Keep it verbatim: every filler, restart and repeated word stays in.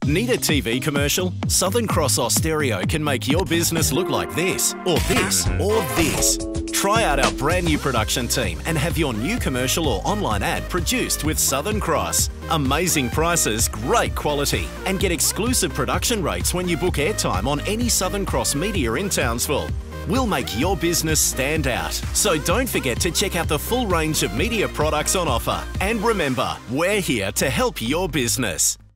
Need a T V commercial? Southern Cross Austereo can make your business look like this, or this, or this. Try out our brand new production team and have your new commercial or online ad produced with Southern Cross. Amazing prices, great quality, and get exclusive production rates when you book airtime on any Southern Cross media in Townsville. We'll make your business stand out. So don't forget to check out the full range of media products on offer. And remember, we're here to help your business.